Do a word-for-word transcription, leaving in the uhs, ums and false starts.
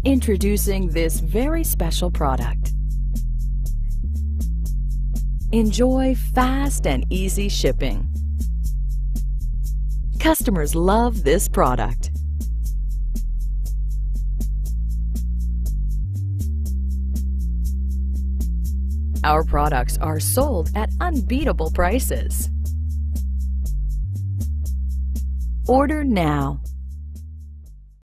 Introducing this very special product. Enjoy fast and easy shipping. Customers love this product. Our products are sold at unbeatable prices. Order now.